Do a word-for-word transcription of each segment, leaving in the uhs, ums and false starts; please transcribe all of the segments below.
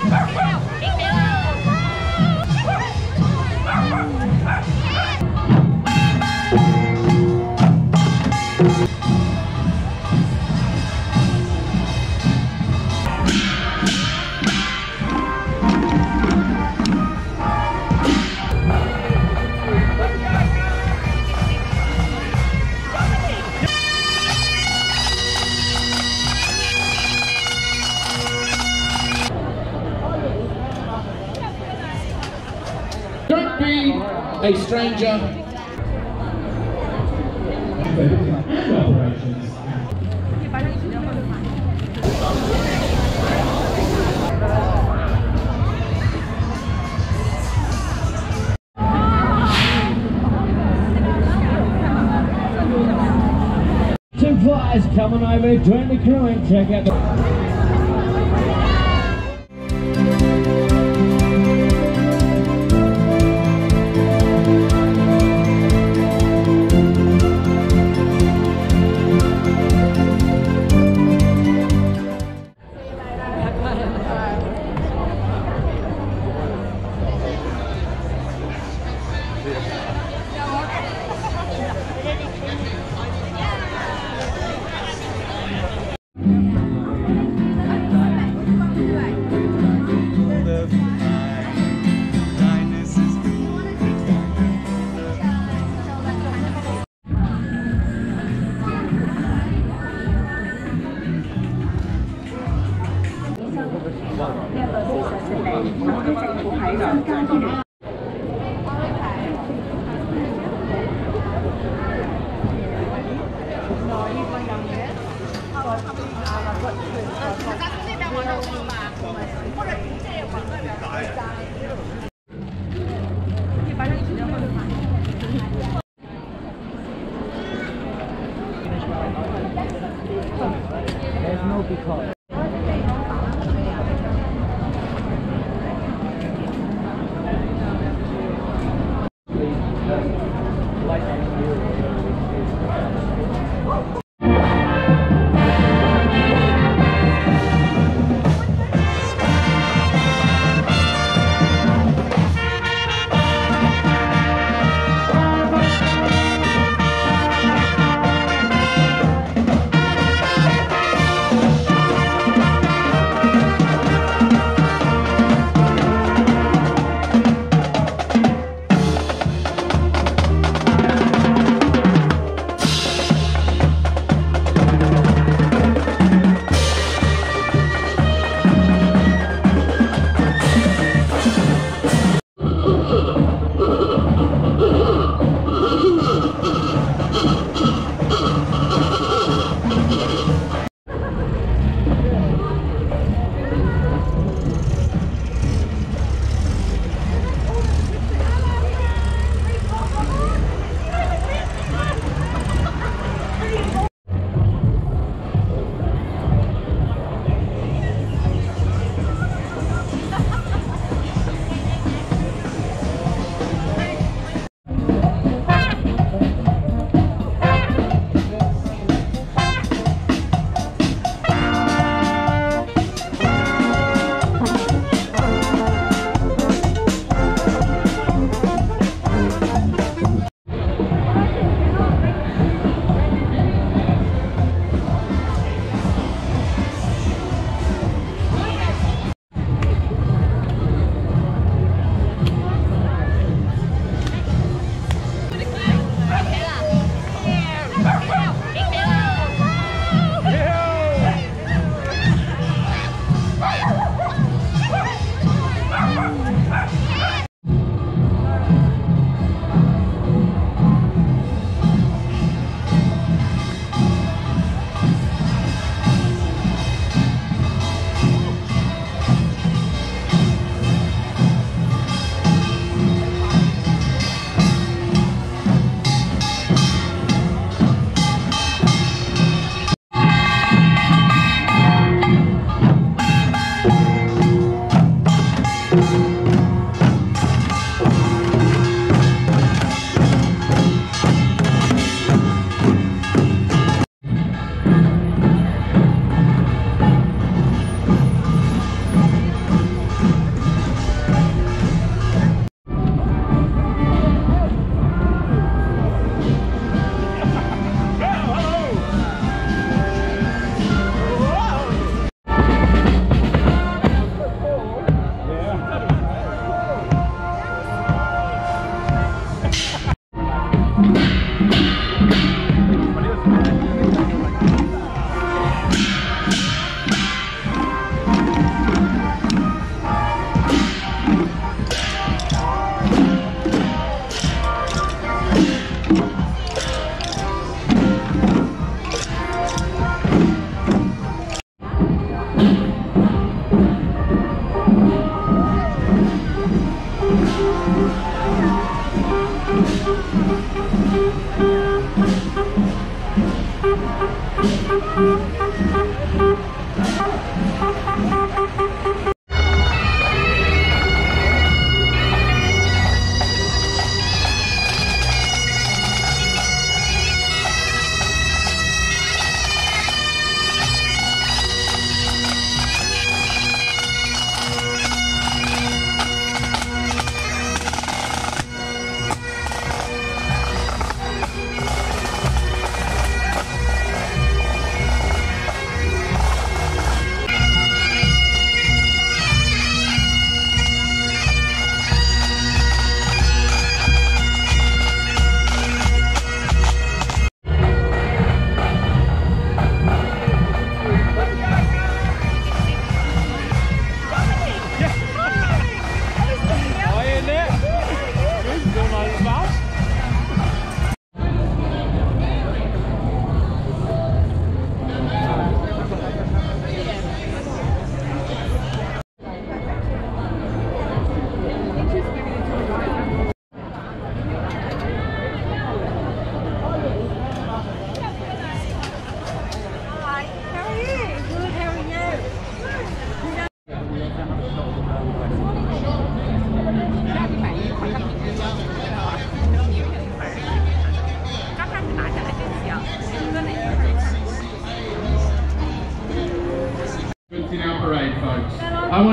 Don't be a stranger. Two flies coming over, join the crew and check out the... There's no because.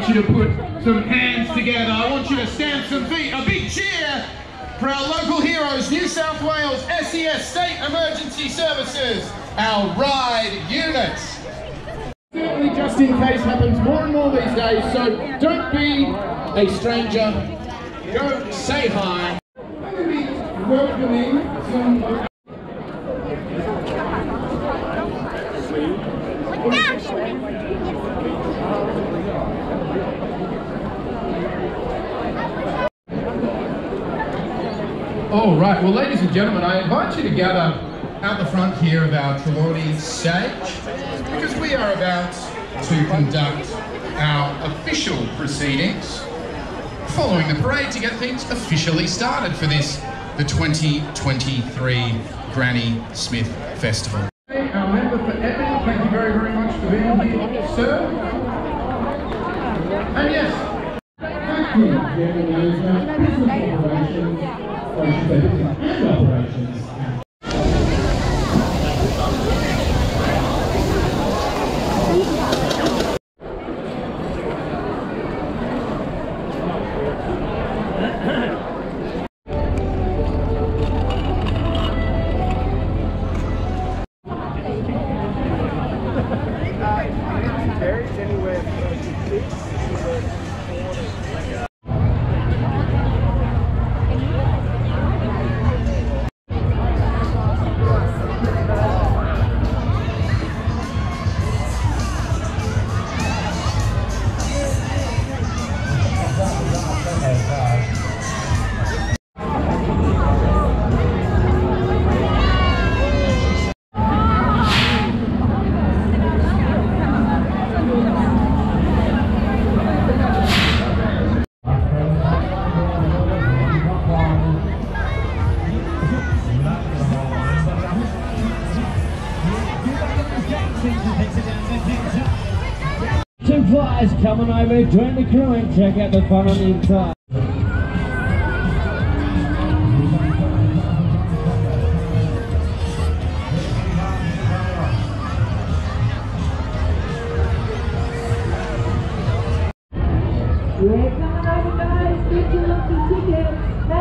want you to put some hands together. I want you to stamp some feet. A big cheer for our local heroes, New South Wales S E S State Emergency Services, our RIDE units. Certainly just in case happens more and more these days, so don't be a stranger. Go say hi. I'm going to be welcoming some... All right, well, ladies and gentlemen, I invite you to gather out the front here of our Trelawney stage because we are about to conduct our official proceedings following the parade to get things officially started for this, the twenty twenty-three Granny Smith Festival. Our member for Ebony, thank you very, very much for being here, sir. And yes, thank you, operations. Two flies coming over, join the crew and check out the fun on the inside. We're coming over, guys. Get your lucky tickets.